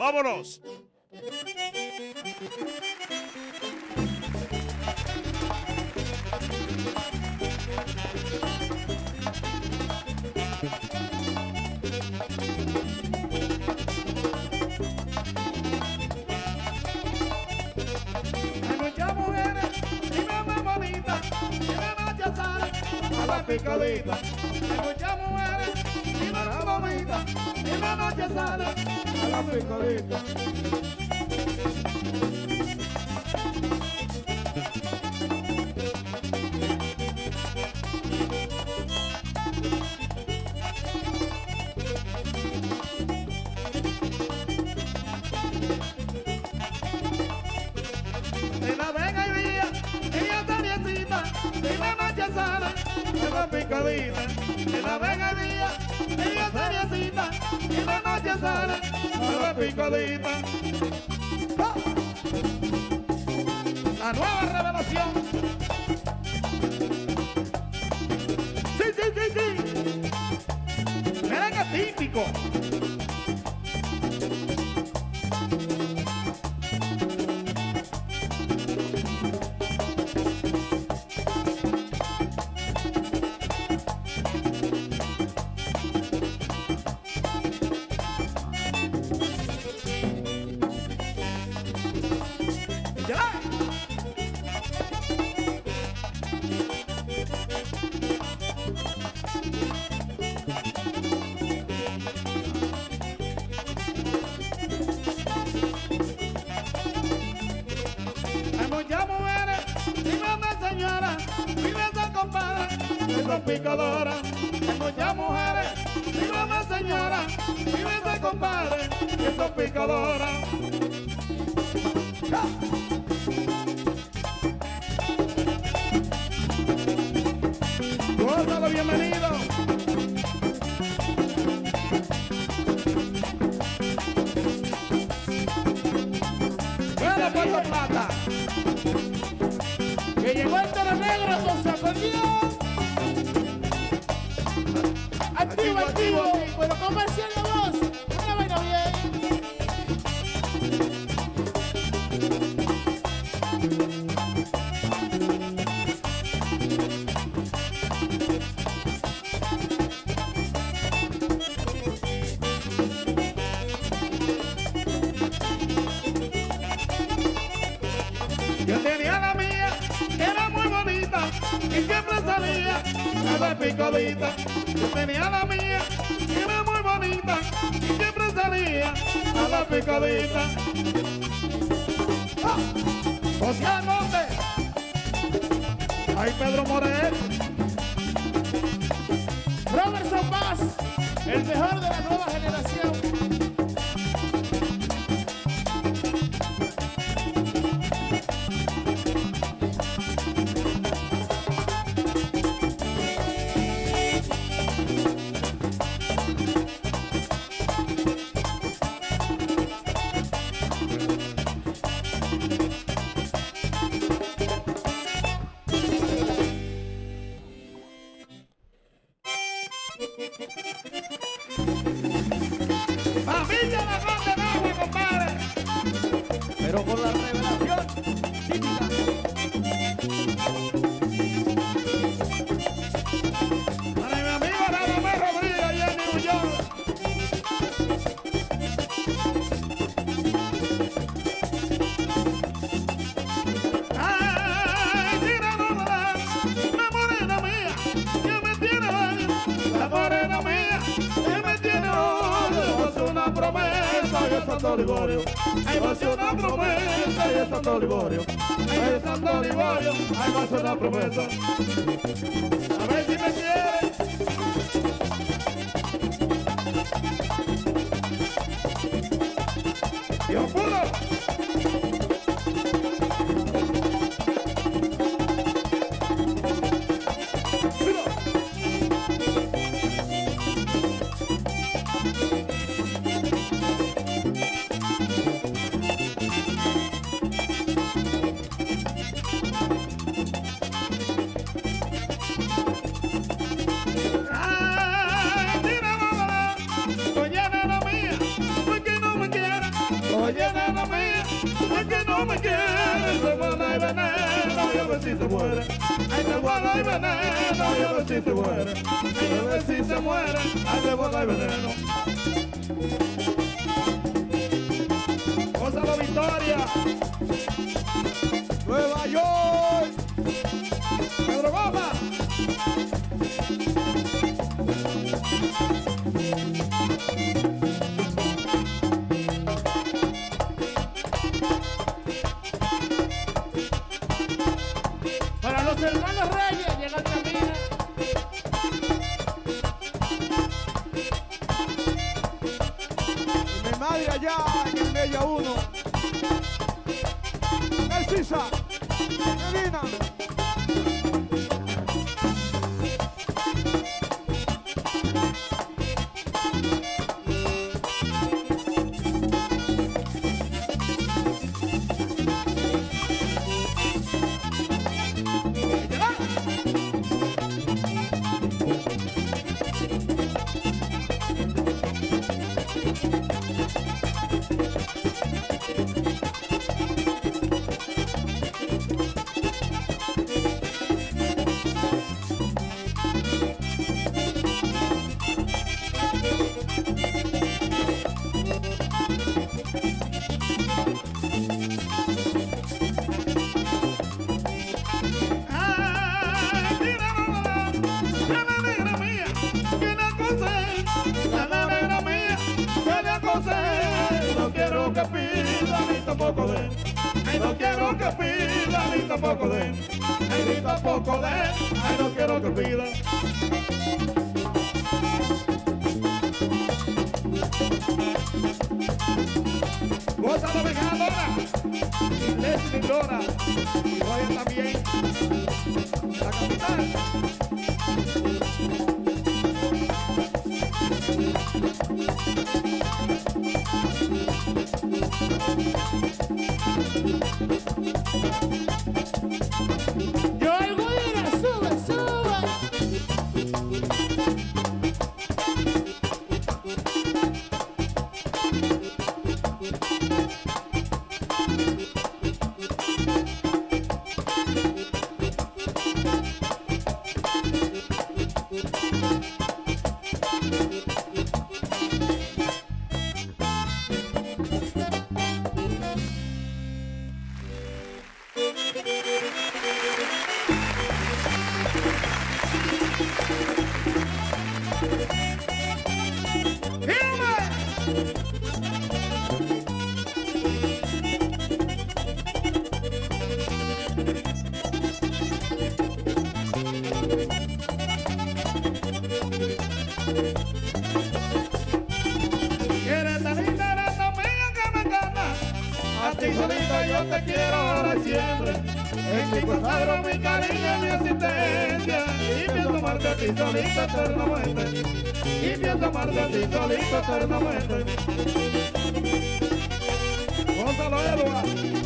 ¡Vámonos! Hay muchas mujeres y más bonitas que la noche salen a la picadita. Hay muchas mujeres y más bonitas que la noche salen a la picadita. En la vega y día, ella seriecita, y la noche sale a la picadita. En la vega y día, ella seriecita, y la noche sale a la picadita. ¡Oh! La nueva revelación. Sí, sí, sí, sí. Merengue típico. ¡Ya! Hay muchas mujeres y más señoras, vive esa compadre, esa picadora. Hay muchas mujeres y más señoras, vive esa compadre, esa picadora. ¡Ya! Gózalo, bienvenido. Bueno, Puerto Plata. Que llegó el toro negro con su acordeón. Activo, activo. Pero comercial la voz, una vaina bien. Yo tenía la mía, que era muy bonita, y siempre salía a la picadita. Yo tenía la mía, que era muy bonita, y siempre salía a la picadita. ¡Ah! José Almonte, ay Pedro Morel, Robertson Bass, el mejor de la nueva generación. familia la Grande Nagua, compadre. Pero con la revelación típica. Para mi amigo Radamés Rodríguez allá en New York. Ay, mira, no, la morena mía, que me tiene odio. La morena mía, que me tiene odio. Es una promesa y es Santo Liborio. Ay, va a ser una promesa y es Santo Liborio. Ay, es Santo Liborio. Ay, va a ser una promesa. A ver si me quiere. Dios puro. Oye, nena mía, es que no me quiere, se guarda y veneno, y a ver si se muere. Ay, se guarda y veneno, y a ver si se muere. Ay, a ver si se muere, ay, se guarda y veneno. Gózalo, Victoria. Nueva York. Pedro Goma. Para los hermanos Reyes llegan también. Mi madre allá en el Mella 1. Narcisa. Medina. Ay, mira, la negra mía, que la acosé. La negra mía, que la acosé. No quiero que pida ni tampoco den. Ay, no quiero que pida ni tampoco den. Ay, ni tampoco den. Ay, no quiero que pida. Gózalo, vengadora. Leslie Lora. Y Roya también. La capital. Yo algo diré, sube, sube. Eres tan linda, eres tan bella que me encanta. A ti solita yo te quiero ahora y siempre. En ti consagro mi cariño y mi asistencia. Y pienso amarte a ti solita eternamente. Y pienso amarte a ti solita eternamente. Gózalo, Elba.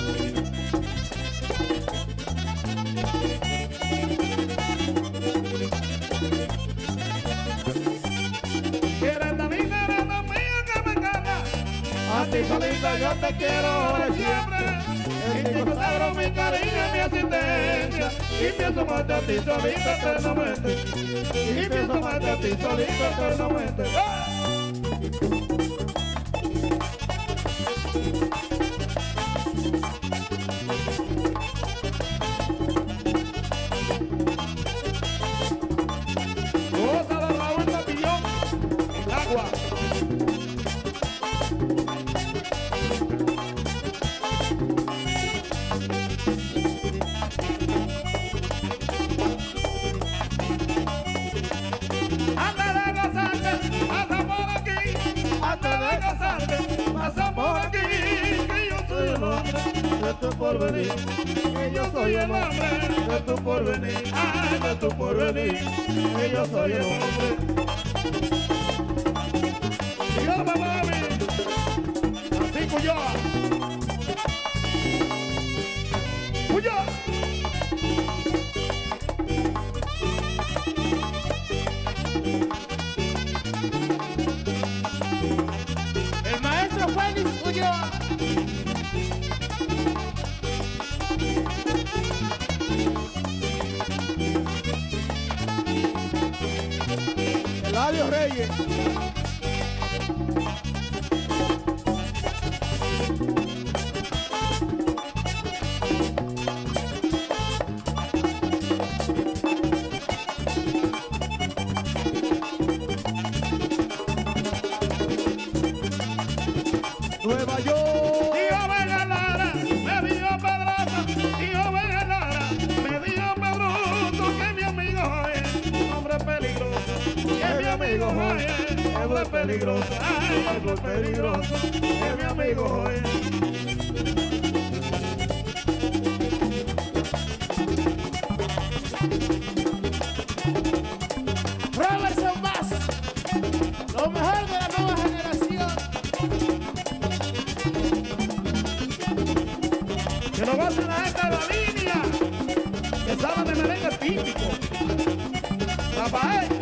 Eres tan linda, eres tan bella que me encanta. A ti solita yo te quiero ahora y siempre. En ti consagro mi cariño y mi asistencia. Y pienso amarte a ti solita eternamente. Y pienso amarte a ti solita eternamente. ¡Ah! Gózalo, Raúl Papillón, el agua. Antes de gozarte, pasa por aquí. Antes de gozarte, pasa por aquí. Que yo soy el hombre de tu porvenir. Que yo soy el hombre de tu porvenir. Ay, de tu porvenir. Que yo soy el hombre. Yo, mami. Así, Cuyoa. Cuyoa. El maestro Félix Ulloa. Eladio Reyes. Nueva York. Tío Vega Lara, me dio Pedrosa. Tío Vega Lara, me dio Pedroso. Que mi amigo es un hombre peligroso. Que mi amigo es un hombre peligroso. Ay, hombre peligroso. Que mi amigo es. Robertson Bass, lo mejor de la nueva generación. Que lo gocen la gente de la línea. Que saben de merengue típico. Rafael.